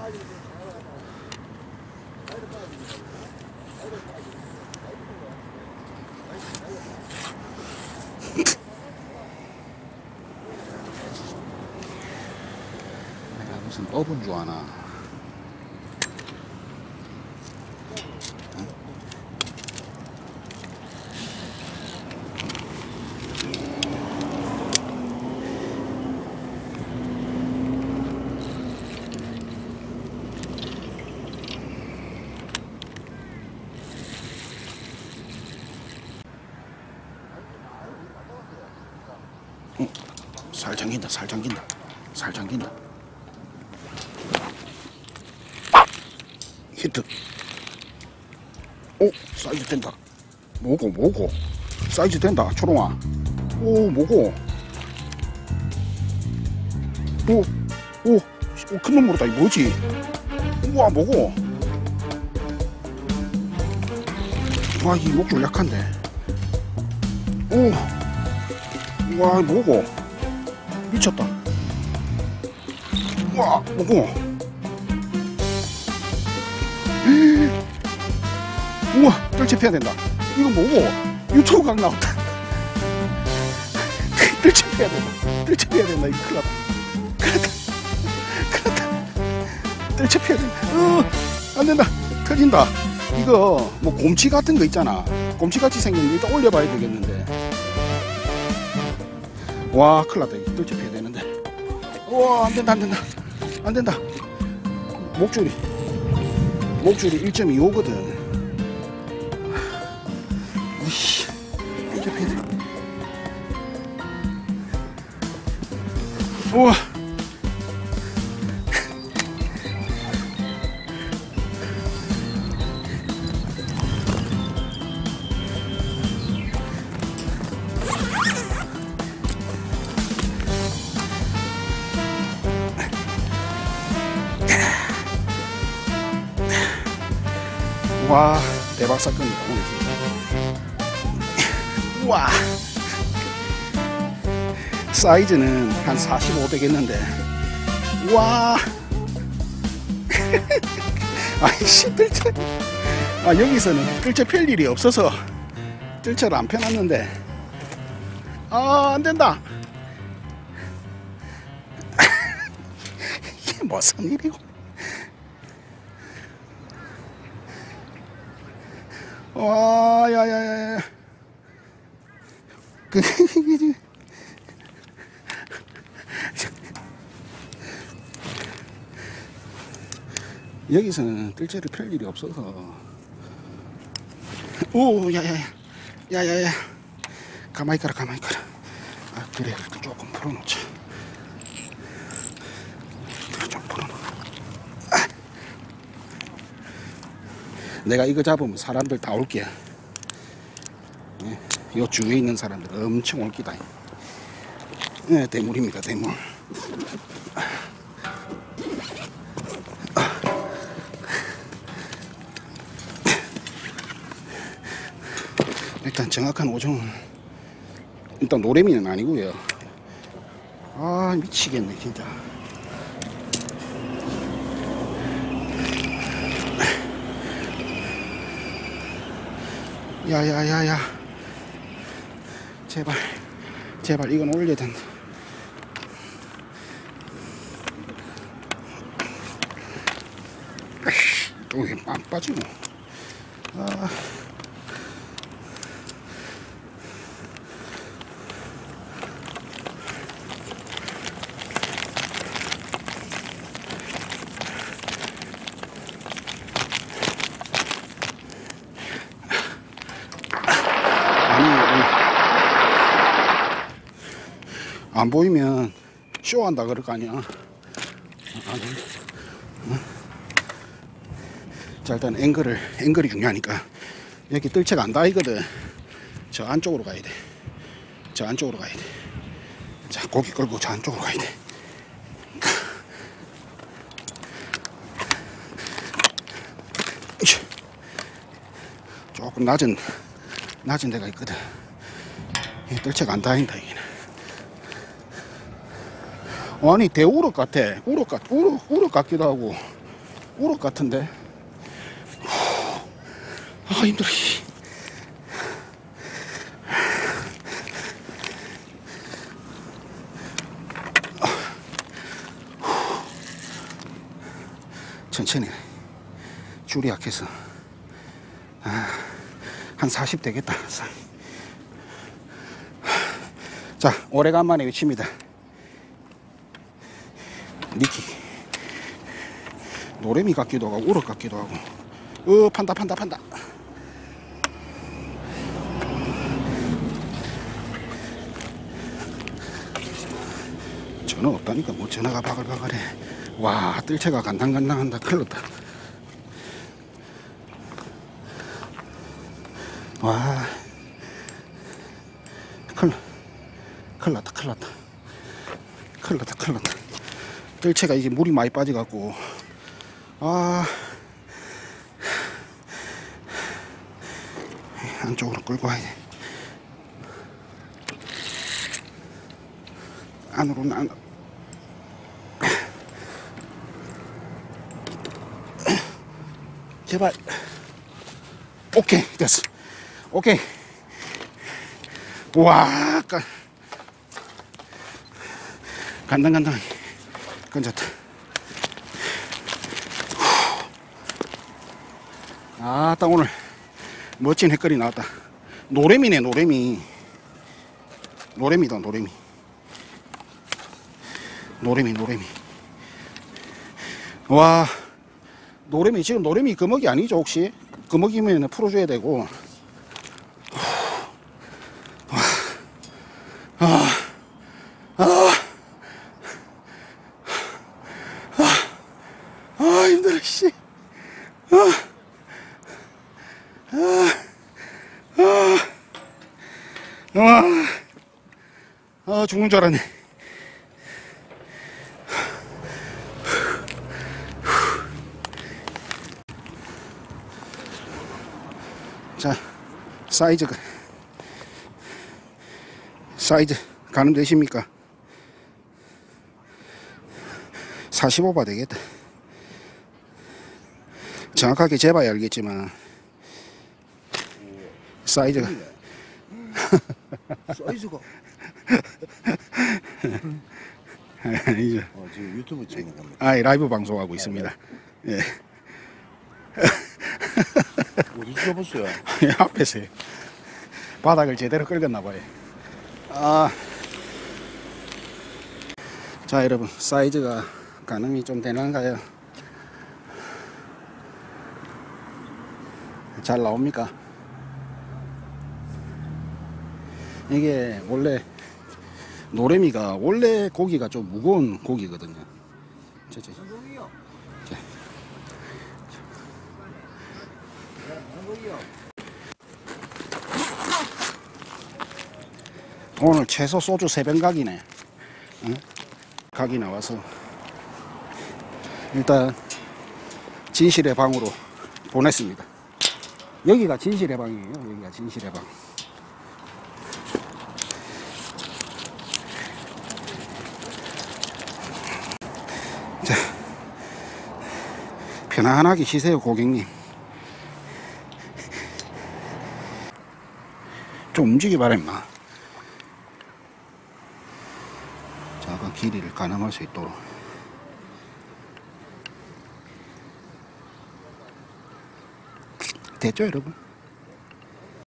내가 무슨 어분 줄 아나. 살 잠긴다, 살 잠긴다, 살 잠긴다. 히트. 오, 사이즈 된다. 뭐고? 사이즈 된다, 초롱아. 오, 뭐고? 오, 큰 놈으로다. 이 뭐지? 우와, 뭐고? 와, 이 목줄 약한데. 오, 와, 뭐고? 미쳤다. 와, 뭐고? 우와, 뜰채 패야 된다. 이거 뭐고? 유튜브각 나왔다. 뜰채 패야 된다. 뜰채 패야 된다. 이거 큰일 났다. 뜰채 패야 된다. 안 된다. 터진다. 이거 뭐 곰치 같은 거 있잖아. 곰치같이 생겼는데 일단 올려봐야 되겠는데. 와, 큰일 났다. 이거 뜰채 패야 되는데. 우와, 안 된다, 안 된다. 안 된다. 목줄이 1.25거든. 우씨, 뜰채 패야 돼. 우와. 와, 대박 사건이다. 우와, 사이즈는 한 45 되겠는데. 우와. 아이씨, 뜰채. 아, 여기서는 뜰채 펼 일이 없어서 뜰채를 안 펴놨는데. 아, 안 된다. 이게 무슨 일이고. 와, 야야야야. 여기서는 뜰채를 펼 일이 없어서. 오, 야야야. 가만히 가라. 아, 그래, 조금 풀어놓자. 좀 풀어놓자. 내가 이거 잡으면 사람들 다 올게. 요 주위에 있는 사람들 엄청 올기다. 네, 대물입니다, 대물. 일단 정확한 오종은 일단 노래미는 아니고요. 아, 미치겠네 진짜. 야야야야, 제발 이건 올려야 된다. 또 이게 빵 빠지고. 아. 안 보이면 쇼한다 그럴 거 아니야. 자, 일단 앵글이 중요하니까. 여기 뜰채가 안 닿이거든. 저 안쪽으로 가야 돼. 자, 고기 끌고 저 안쪽으로 가야 돼. 조금 낮은 데가 있거든. 뜰채가 안 닿인다 여기는. 아니, 대우럭 같아. 우럭 같기도 하고. 우럭 같은데. 아, 힘들어. 천천히. 줄이 약해서. 한 40 되겠다. 자, 오래간만에 외칩니다. 니키. 노래미 같기도 하고 우럭 같기도 하고. 판다. 전화 없다니까. 뭐 전화가 바글바글해. 와, 뜰채가 간당간당한다. 큰일 났다. 와, 큰일 났다. 뜰채가 이제 물이 많이 빠져갖고, 안쪽으로 끌고 와야 돼. 안으로. 제발. 오케이, 됐어. 오케이. 와, 간당간당 건졌다. 딱 오늘 멋진 횟거리 나왔다. 노래미네, 노래미. 노래미다, 노래미. 와, 노래미. 지금 노래미 금어기 아니죠, 혹시? 금어기면 풀어줘야 되고. 힘들어, 씨. 죽는 줄 알았네. 자, 사이즈 가늠되십니까? 45바 되겠다. 정확하게 재봐야 알겠지만 사이즈가 아니죠. 지금 유튜브 찍는 겁니다. 라이브 방송하고 있습니다. 예. 어디 찍어봤어요? 앞에서요. 바닥을 제대로 긁었나 봐요. 자, 여러분, 사이즈가 가늠이 좀 되는가요? 잘 나옵니까? 이게 원래 노래미가 원래 고기가 좀 무거운 고기거든요. 오늘 최소 소주 3병 각이네. 응? 각이 나와서 일단 진실의 방으로 보냈습니다. 여기가 진실의 방이에요. 여기가 진실의 방. 자, 편안하게 쉬세요, 고객님. 좀 움직여봐라, 임마. 자, 아까 길이를 가늠할 수 있도록. 됐죠, 여러분?